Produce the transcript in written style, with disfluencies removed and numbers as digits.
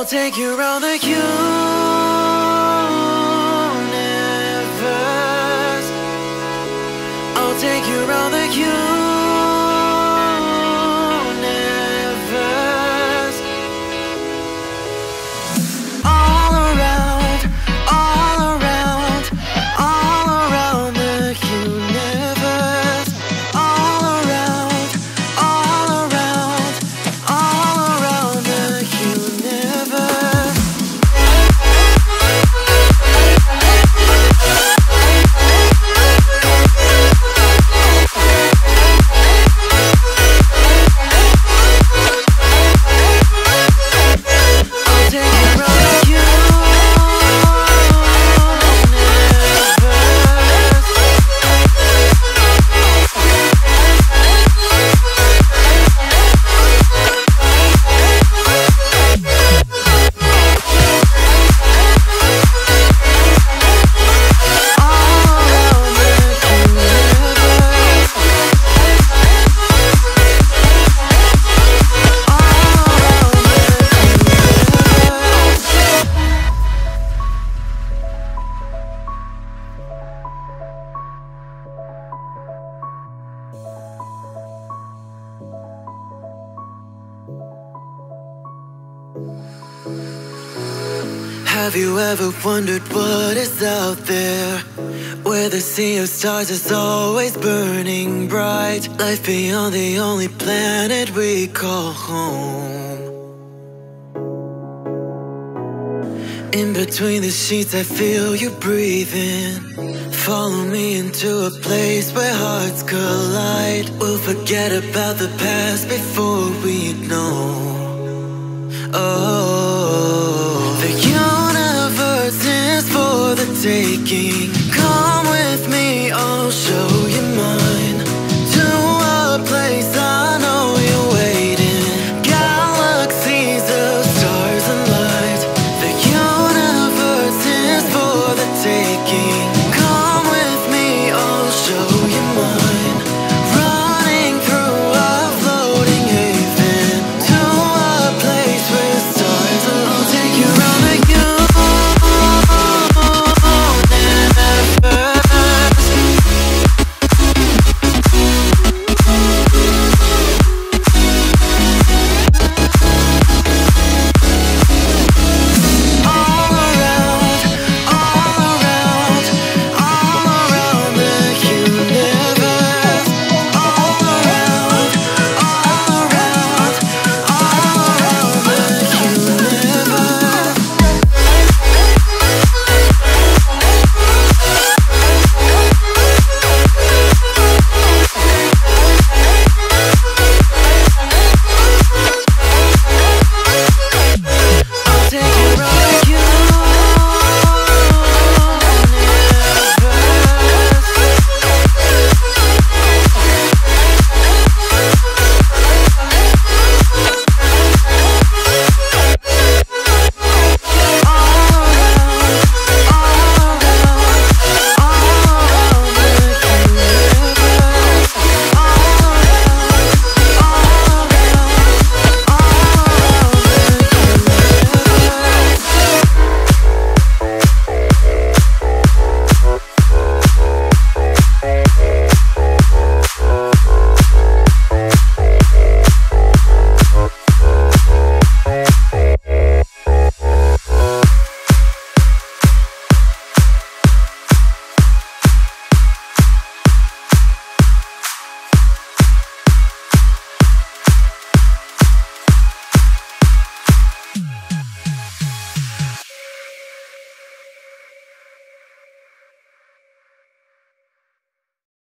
take you around the universe. I'll take you around the universe. All around, all around, all around the universe. All around, all around, all around the universe. Have you ever wondered what is out there, where the sea of stars is always burning bright? Life beyond the only planet we call home. In between the sheets I feel you breathing. Follow me into a place where hearts collide. We'll forget about the past before we know. Oh, the universe is for the taking. Come with me, I'll show you mine.